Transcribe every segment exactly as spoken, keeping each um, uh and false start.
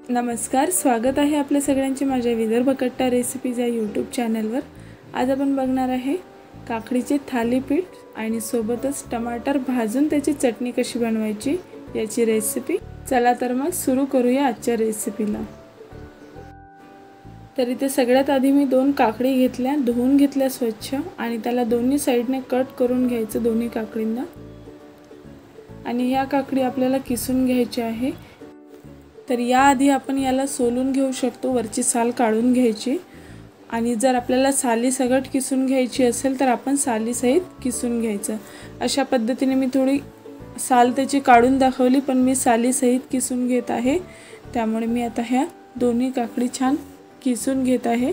नमस्कार, स्वागत आहे आपल्या सगळ्यांचे माझ्या विदर्भ कट्टा रेसिपीज या यूट्यूब चॅनलवर। आज आपण बघणार आहे काकडीचे थालीपीठ आणि सोबतच टमाटर भाजून त्याची चटणी कशी बनवायची याची रेसिपी। चला तर मग सुरू करूया आजच्या रेसिपीला। तर इथे सगळ्यात आधी मी दोन काकडी घेतल्या, धुवून घेतल्या स्वच्छ आणि त्याला दोन्ही साइडने कट करून घ्यायचं दोन्ही काकडींना। आणि या काकडी आपल्याला किसून घ्यायची आहे। तर याआधी आपण याला सोलून घेऊ शकतो, वरची साल काढून घ्यायची आणि जर आपल्याला साली सगट किसून घ्यायची असेल तर आपण साली सहित किसून घ्यायचं। अशा पद्धतीने मी थोडी साल त्याची काढून दाखवली, पण मी साली सहित किसून घेत आहे। त्यामुळे मी आता ह्या दोन्ही काकडी छान किसून घेत आहे।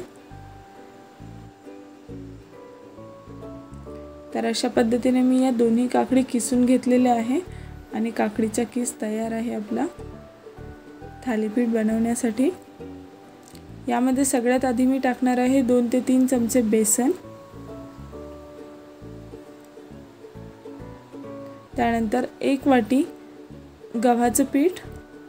तर अशा पद्धतीने मी या दोन्ही काकडी किसून घेतलेल्या आहे आणि काकडीचा किस तयार आहे आपला थालीपीठ बनवण्यासाठी। यामध्ये सगळ्यात आधी मी टाकणार आहे दोन ते तीन चमचे बेसन, त्यानंतर एक वाटी गव्हाचं पीठ,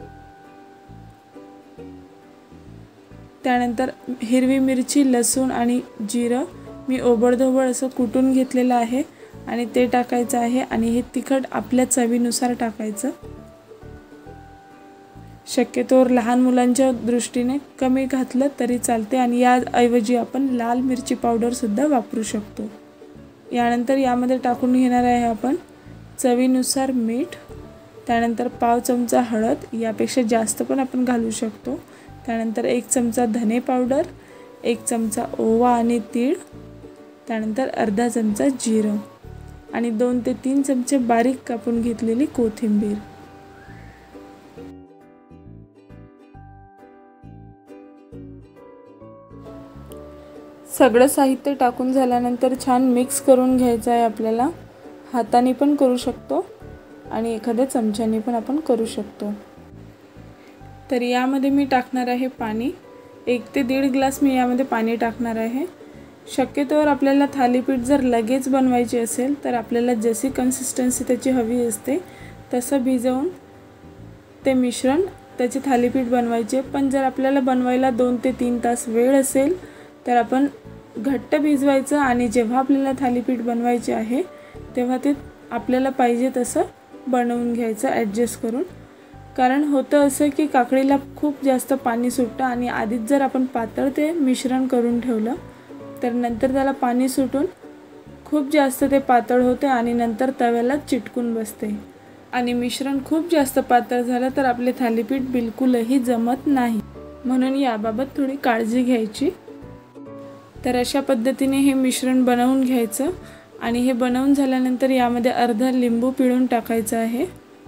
त्यानंतर हिरवी मिरची, लसूण आणि जिरं मी ओबडधोबड असं कुटून घेतलेलं आहे आणि ते टाकायचं आहे। आणि हे तिखट आपल्या चवीनुसार टाकायचं। शक्यतोवर लहान मुलांच्या दृष्टीने कमी घातलं तरी चालते आणि या ऐवजी आपण लाल मिरची पावडर सुद्धा वापरू शकतो। यानंतर यामध्ये टाकून घेणार आहे आपण चवीनुसार मीठ, त्यानंतर पाव चमचा हळद, यापेक्षा जास्त पण आपण घालू शकतो। त्यानंतर एक चमचा धने पावडर, एक चमचा ओवा आणि तीळ, त्यानंतर अर्धा चमचा जिरं आणि दोन ते तीन चमचे बारीक कापून घेतलेली कोथिंबीर। सगळं साहित्य टाकून झाल्यानंतर छान मिक्स करून घ्यायचं आहे आपल्याला। हाताने पण करू शकतो आणि एखाद्या चमच्याने पण आपण करू शकतो। तर यामध्ये मी टाकणार आहे पाणी, एक ते दीड ग्लास मी यामध्ये पाणी टाकणार आहे। शक्यतोवर आपल्याला थालीपीठ जर लगेच बनवायचे असेल तर आपल्याला जशी कन्सिस्टन्सी त्याची हवी असते तसं भिजवून ते मिश्रण त्याचे थालीपीठ बनवायचे। पण जर आपल्याला बनवायला दोन ते तीन तास वेळ असेल तर आपण घट्ट भिजवायचं आणि जेव्हा आपल्याला थालीपीठ बनवायचे आहे तेव्हा ते आपल्याला पाहिजे तसं बनवून घ्यायचं ॲडजस्ट करून। कारण होतं असं की काकडीला खूप जास्त पाणी सुटतं आणि आधीच जर आपण पातळ ते मिश्रण करून ठेवलं तर नंतर त्याला पाणी सुटून खूप जास्त ते पातळ होते आणि नंतर तव्याला चिटकून बसते आणि मिश्रण खूप जास्त पातळ झालं तर आपले थालीपीठ बिलकुलही जमत नाही। म्हणून याबाबत थोडी काळजी घ्यायची। तर अशा पद्धतीने हे मिश्रण बनवून घ्यायचं आणि हे बनवून झाल्यानंतर यामध्ये अर्धा लिंबू पिळून टाकायचं आहे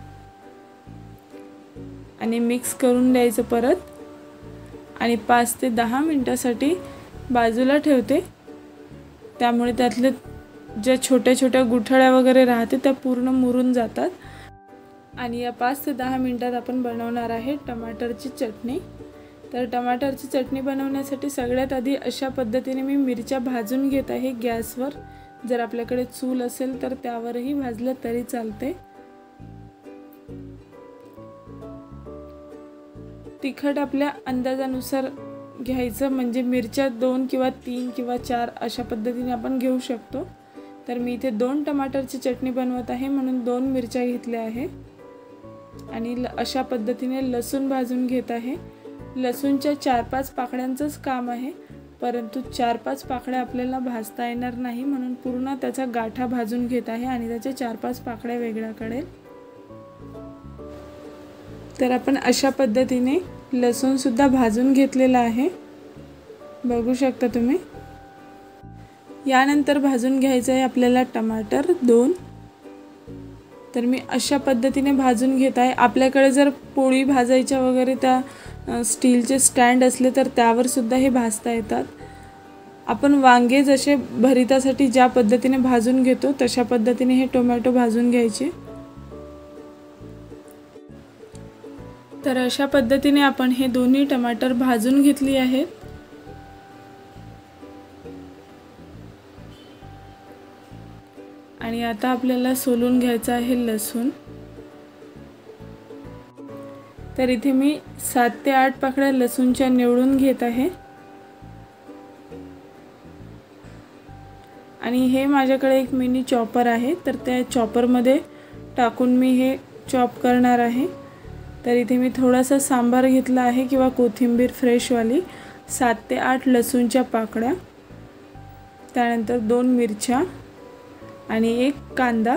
आणि मिक्स करून द्यायचं परत आणि पाच ते दहा मिनिटांसाठी बाजूला ठेवते। त्यामुळे त्यातले ज्या छोट्या छोट्या गुठळ्या वगैरे राहते त्या पूर्ण मुरून जातात। आणि या पाच ते दहा मिनिटात आपण बनवणार आहे टमाटरची चटणी। तर टमाटरची चटणी बनवण्यासाठी सगळ्यात आधी अशा पद्धतीने मी मिरच्या भाजून घेत आहे गॅसवर। जर आपल्याकडे चूल असेल तर त्यावरही भाजलं तरी चालते। तिखट आपल्या अंदाजानुसार घ्यायचं, म्हणजे मिरच्या दोन किंवा तीन किंवा चार अशा पद्धतीने आपण घेऊ शकतो। तर मी इथे दोन टमाटरची चटणी बनवत आहे म्हणून दोन मिरच्या घेतल्या आहे आणि अशा पद्धतीने लसूण भाजून घेत आहे। लसूणच्या चार पाच पाकळ्यांचंच काम आहे, परंतु चार पाच पाकळ्या आपल्याला भाजता येणार नाही म्हणून पूर्ण त्याचा गाठा भाजून घेत आहे आणि त्याच्या चार पाच पाकळ्या वेगळ्या काढेल। तर आपण अशा पद्धतीने लसूण सुद्धा भाजून घेतलेला आहे, बघू शकता तुम्ही। यानंतर भाजून घ्यायचं आहे आपल्याला टमाटर दोन। तर मी अशा पद्धतीने भाजून घेत आहे। आपल्याकडे जर पोळी भाजायच्या वगैरे त्या स्टीलचे स्टँड असले तर त्यावर सुद्धा हे भाजता येतात। आपण वांगे जसे भरितासाठी ज्या पद्धतीने भाजून घेतो तशा पद्धतीने हे टोमॅटो भाजून घ्यायचे। तर अशा पद्धतीने आपण हे दोन्ही टमाटर भाजून घेतली आहेत। आणि आता आपल्याला सोलून घ्यायचं आहे लसूण। तर इथे मी सात ते आठ पाकळ्या लसूणच्या निवडून घेत आहे आणि हे माझ्याकडे एक मिनी चॉपर आहे, तर त्या चॉपरमध्ये टाकून मी हे चॉप करणार आहे। तर इथे मी थोडासा सांबार घेतला आहे किंवा कोथिंबीर फ्रेशवाली, सात ते आठ लसूणच्या पाकळ्या, त्यानंतर दोन मिरच्या आणि एक कांदा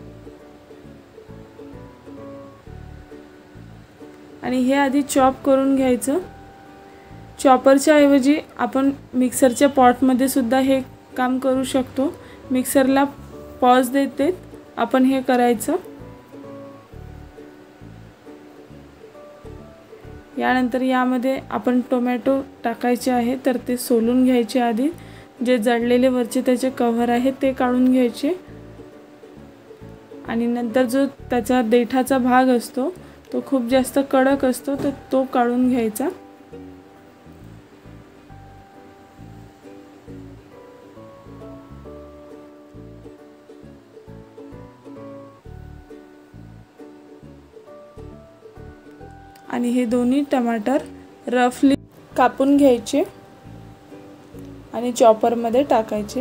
आणि हे आधी चॉप करून घ्यायचं। चॉपरच्या ऐवजी आपण मिक्सरच्या पॉटमध्ये सुद्धा हे काम करू शकतो। मिक्सरला पॉज देत देत आपण हे करायचं। यानंतर यामध्ये आपण टोमॅटो टाकायचे आहे, तर ते सोलून घ्यायचे आधी। जे जळलेले वरचे त्याचे कव्हर आहे ते काढून घ्यायचे आणि नंतर जो त्याचा देठाचा भाग असतो तो खूप जास्त कडक असतो, तर तो काढून घ्यायचा। आणि हे दोन्ही टमाटर रफली कापून घ्यायचे आणि चॉपरमध्ये टाकायचे।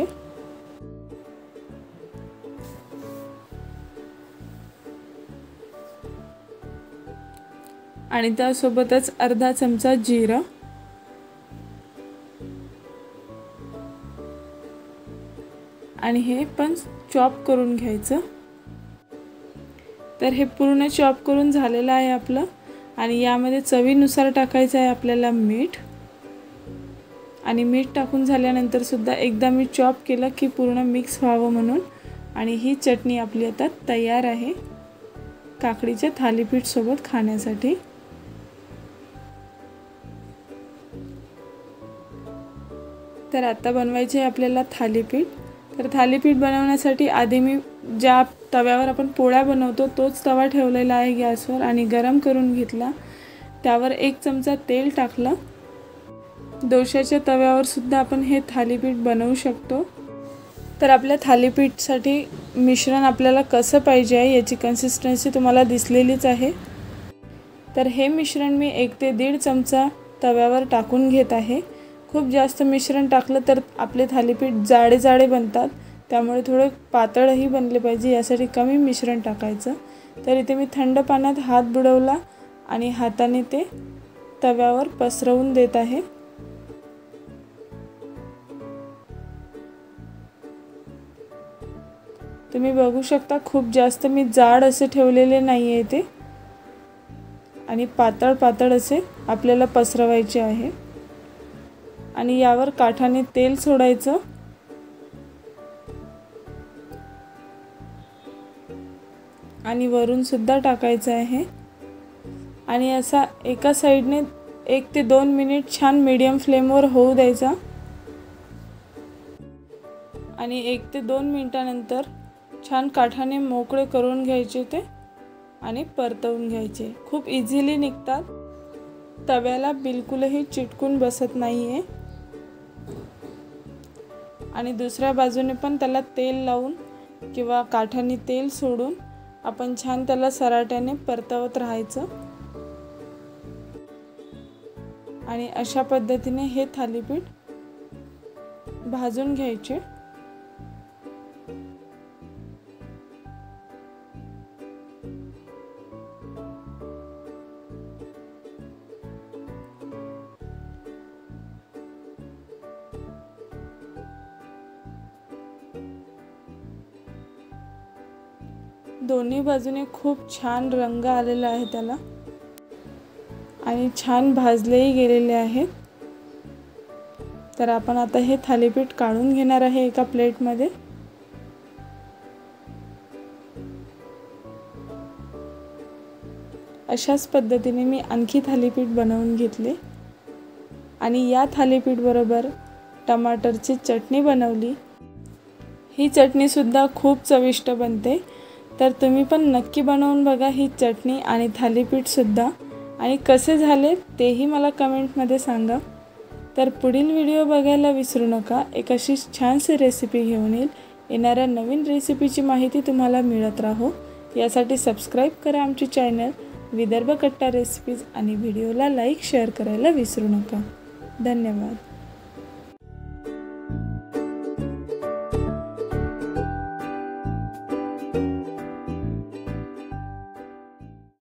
आणि त्यासोबतच अर्धा चमचा जिरा आणि हे पण चॉप करून घ्यायचं। तर हे पूर्ण चॉप करून झालेलं आहे आपलं आणि यामध्ये चवीनुसार टाकायचं आहे आपल्याला मीठ आणि मीठ टाकून झाल्यानंतर सुद्धा एकदा मी चॉप केलं की पूर्ण मिक्स व्हावं म्हणून। आणि ही चटणी आपली आता तयार आहे काकडीच्या थालीपीठ सोबत खाण्यासाठी। तर आता बनवायचे आपल्याला थालीपीठ। तर थालीपीठ बनवण्यासाठी आधी मी ज्या तव्यावर आपण पोळ्या बनवतो तोच तवा ठेवलेला आहे गॅसवर आणि गरम करून घेतला। त्यावर एक चमचा तेल टाकलं। डोश्याच्या तव्यावर सुद्धा आपण हे थालीपीठ बनवू शकतो। तर आपल्या थालीपीठसाठी मिश्रण आपल्याला कसं पाहिजे आहे याची कन्सिस्टन्सी तुम्हाला दिसलेलीच आहे। तर हे मिश्रण मी एक ते दीड चमचा तव्यावर टाकून घेत आहे। खूप जास्त मिश्रण टाकलं तर आपले थालीपीठ जाडे जाडे बनतात, त्यामुळे थोडे पातळही बनले पाहिजे, यासाठी कमी मिश्रण टाकायचं। तर इथे मी थंड पाण्यात हात बुडवला आणि हाताने ते तव्यावर पसरवून देत आहे। तुम्ही बघू शकता खूप जास्त मी जाड असे ठेवलेले नाही आहे ते आणि पातळ पातळ असे आपल्याला पसरवायचे आहे आणि यावर काठाने तेल सोडायचं आणि वरून सुद्धा टाकायचं आहे आणि असा एका साइडने एक ते दोन मिनिट छान मीडियम फ्लेमवर होऊ द्यायचा आणि एक ते दोन मिनिटानंतर छान काठाने मोकळे करून घ्यायचे ते आणि परतवून घ्यायचे। खूप इझिली निघतात, तव्याला बिलकुलही चिटकून बसत नाहीये आणि दुसऱ्या बाजूने पण त्याला तेल लावून किंवा काठाने तेल सोडून आपण छान त्याला सराट्याने परतवत राहायचं आणि अशा पद्धतीने हे थालीपीठ भाजून घ्यायचे। दोन्ही बाजूने खूप छान रंग आलेला आहे त्याला आणि छान भाजलेही गेलेले आहेत। तर आपण आता हे थालीपीठ काढून घेणार आहे एका प्लेटमध्ये। अशाच पद्धतीने मी आणखी थालीपीठ बनवून घेतले आणि या थालीपीठ बरोबर टमाटरची चटणी बनवली। ही चटणी सुद्धा खूप चविष्ट बनते, तर तुम्ही पण नक्की बनवून बघा ही चटणी आणि थालीपीठ सुद्धा आणि कसे झाले तेही मला कमेंटमध्ये सांगा। तर पुढील व्हिडिओ बघायला विसरू नका। एक अशी छानशी रेसिपी घेऊन येईल। येणाऱ्या नवीन रेसिपीची माहिती तुम्हाला मिळत राहो यासाठी सबस्क्राइब करा आमचे चॅनल विदर्भ कट्टा रेसिपीज आणि व्हिडिओला लाईक शेअर करायला विसरू नका. धन्यवाद.